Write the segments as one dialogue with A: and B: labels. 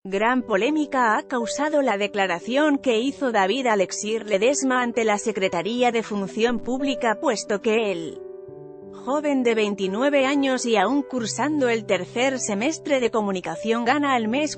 A: Gran polémica ha causado la declaración que hizo David Alexis Ledesma ante la Secretaría de Función Pública, puesto que el joven de 29 años y aún cursando el tercer semestre de comunicación gana al mes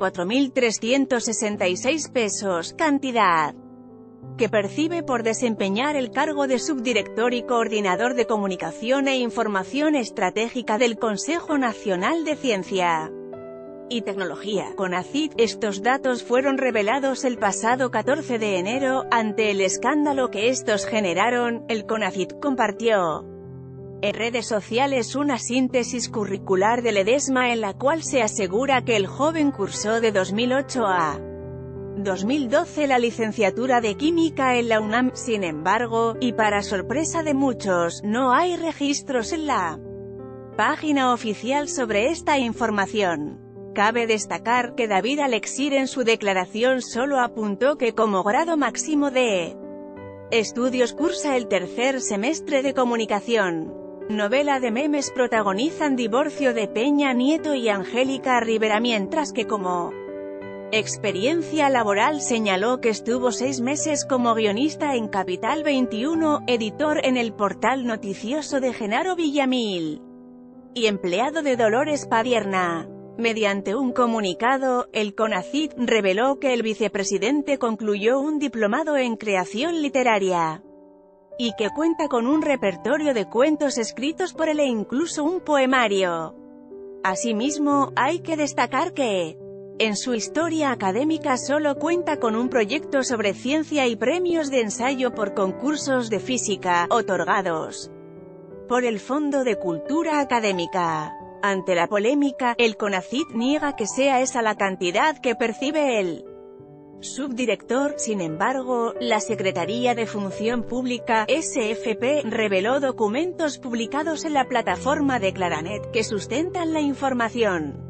A: 44.366 pesos, cantidad que percibe por desempeñar el cargo de subdirector y coordinador de Comunicación e Información Estratégica del Consejo Nacional de Ciencia y Tecnología, CONACYT. Estos datos fueron revelados el pasado 14 de enero. Ante el escándalo que estos generaron, el CONACYT compartió en redes sociales una síntesis curricular de Ledesma en la cual se asegura que el joven cursó de 2008 a 2012 la licenciatura de Química en la UNAM. Sin embargo, y para sorpresa de muchos, no hay registros en la página oficial sobre esta información. Cabe destacar que David Alexis en su declaración solo apuntó que como grado máximo de estudios cursa el tercer semestre de comunicación. Novela de memes protagonizan divorcio de Peña Nieto y Angélica Rivera, mientras que como experiencia laboral señaló que estuvo 6 meses como guionista en Capital 21, editor en el portal noticioso de Genaro Villamil y empleado de Dolores Padierna. Mediante un comunicado, el CONACYT reveló que el vicepresidente concluyó un diplomado en creación literaria y que cuenta con un repertorio de cuentos escritos por él e incluso un poemario. Asimismo, hay que destacar que en su historia académica solo cuenta con un proyecto sobre ciencia y premios de ensayo por concursos de física, otorgados por el Fondo de Cultura Académica. Ante la polémica, el CONACYT niega que sea esa la cantidad que percibe el subdirector. Sin embargo, la Secretaría de Función Pública, SFP, reveló documentos publicados en la plataforma de Claranet, que sustentan la información.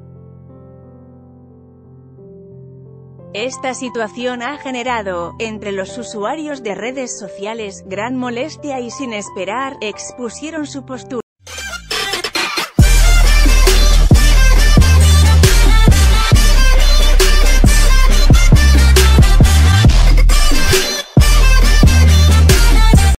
A: Esta situación ha generado, entre los usuarios de redes sociales, gran molestia y sin esperar, expusieron su postura.